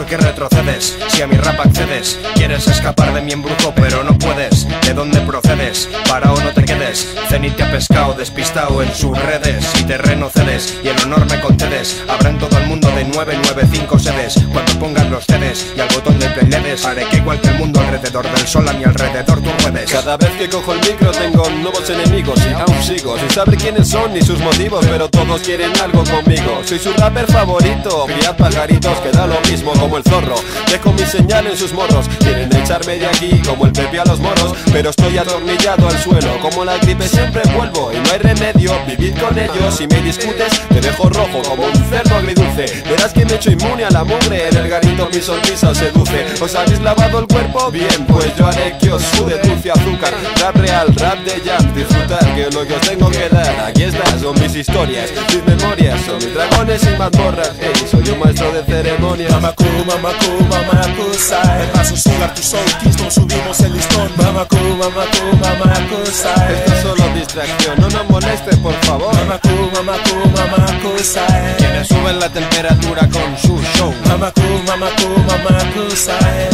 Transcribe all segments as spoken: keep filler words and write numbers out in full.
qué retrocedes? Si a mi rap accedes, quieres escapar de mi embrujo pero no puedes. ¿De dónde procedes? Para o no te quedes. Zenit te ha pescado, despistado en sus redes. Y terreno cedes y el honor me concedes. Habrá en todo el mundo de nueve nueve cinco sedes. Cuando pongas los C Ds y al botón de play le des, haré que igual que el mundo alrededor del sol a mi alrededor tú ruedes. Cada vez que cojo el micro tengo nuevos enemigos y aún sigo sin saber quiénes son ni sus motivos, pero todos quieren algo conmigo. Soy su rapper favorito, criad pajaritos que da lo mismo como el zorro. Dejo mi señal en sus morros, quieren echarme de aquí como el Pepe a los moros, pero estoy atornillado al suelo. Como la gripe siempre vuelvo y no hay remedio, vivid con ellos. Si me discutes te dejo rojo como un cerdo agridulce. Verás que me echo inmune a la mugre, en el garito mi sonrisa seduce. ¿Os habéis lavado el cuerpo? Bien, pues yo haré que os sude dulce azúcar. Rap real, rap de jam, disfrutar que lo que os tengo que dar. Aquí está, son mis historias, mis memorias, son mis dragones y mazmorras. Ey, soy un maestro de ceremonias. Mamaku, mamaku, mamaku, sai. Me paso sugar tu soul, Kingston, subimos el listón. Mamaku, mamaku, mamaku, sai. Esto es solo distracción, no nos molestes por favor. Mamaku, mamaku, mamaku, sai. Quienes suben la temperatura con su show. Mamaku, mamaku, mamaku, sai.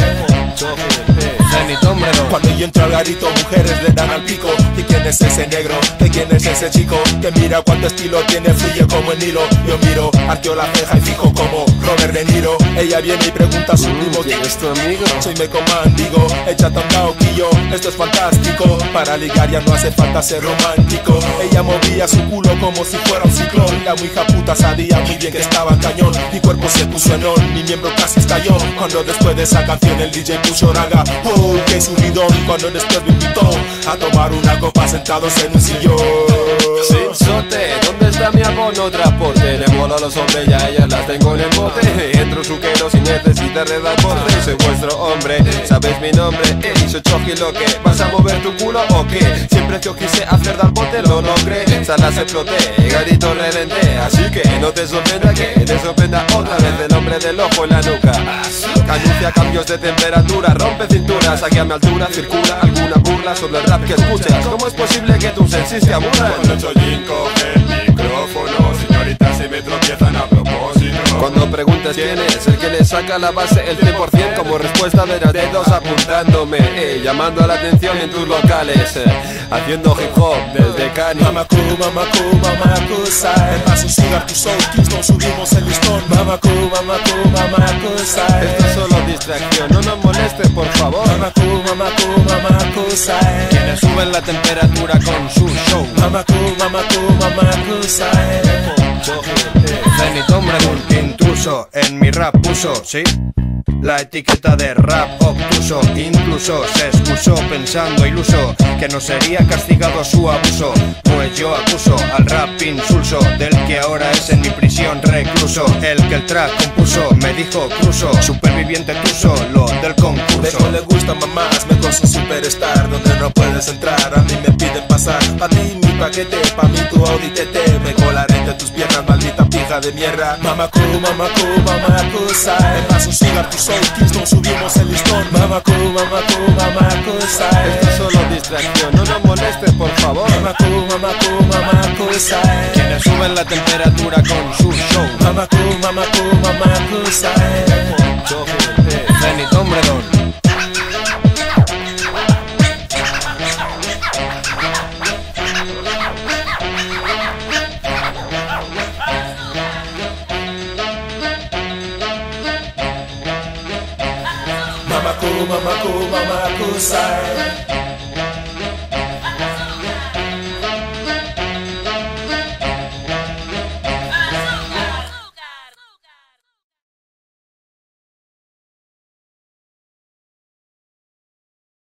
Zenit, hombre, no. Cuando yo entro al garito, mujeres le dan al pico. ¿Y quién es ese negro? ¿De quién es ese chico? Que mira cuánto estilo tiene, fluye como el Nilo. Yo miro, arqueo la ceja y fijo como Robert De Niro. Ella viene y pregunta a su primo: ¿quién es tu amigo? Soy me comandigo, échate un nauquillo. Esto es fantástico, para ligar ya no hace falta ser romántico. Ella movía su culo como si fuera un ciclón. La muy hija puta sabía muy bien que estaba cañón. Mi cuerpo se puso en on, mi miembro casi estalló. Cuando después de esa canción el D J puso raga. Oh, qué subidón, cuando después me invitó a tomar una copa sentados en un sillón. Sinsote, ¿dónde está mi abono transporte? Le mola a los hombres, ya ellas las tengo en el bote. Entro suquero sin necesidad de dar bote. Soy vuestro hombre, sabéis mi nombre. Ey, soy Choji, lo que ¿vas a mover tu culo o qué? Siempre que os quise hacer dar bote lo logré. Salas exploté, garito reventé. Así que no te sorprenda que te sorprenda otra vez el hombre del ojo en la nuca. Anuncia cambios de temperatura, rompe cinturas, aquí a mi altura circula alguna burla sobre el rap que escuchas. ¿Cómo es posible que tus sensis te aburran? Cuando Chojin coge el micrófono, señoritas se me tropiezan a propósito. Cuando preguntas quién es el que le saca la base el cien por cien como respuesta de los dedos apuntándome, eh, llamando la atención en tus locales, eh, haciendo hip hop desde Cani. Mamaku, mamaku, mamaku, sai. Me paso sugar tu soul, Kingston, subimos el listón. Mamaku, mamaku, mamaku, sai. Esto es solo distracción, no nos molestes por favor. Mamaku, mamaku, mamaku, sai. Quienes suben la temperatura con su show. Mamaku, mamaku, mamaku, sai. Zenit, hombre, un intruso en mi rap puso, ¿sí? La etiqueta de rap obtuso, incluso se excusó pensando iluso que no sería castigado su abuso. Pues yo acuso al rap insulso del que ahora es en mi prisión recluso. El que el track compuso me dijo cruzo, superviviente tuso, lo del concurso. Dejo le gusta mamás, me con un superstar donde no puedes entrar, a mí me piden pasar. Pa' ti mi paquete, pa' mí tu Audi T T. Me colaré entre tus piernas, maldita pija de mierda. Mamaku, mamaku, mamaku, sai. Me paso un cigar tu soul, Kingston, subimos el listón. Mamaku, mamaku, mamaku, sai. Esto es solo distracción, no nos molestes por favor. Mamaku, mamaku, mamaku, sai. Quienes suben la temperatura con su show. Mamaku, mamaku, mamaku, sai. Zenit, hombre, don. Mamaku, mamaku, mamaku, sai.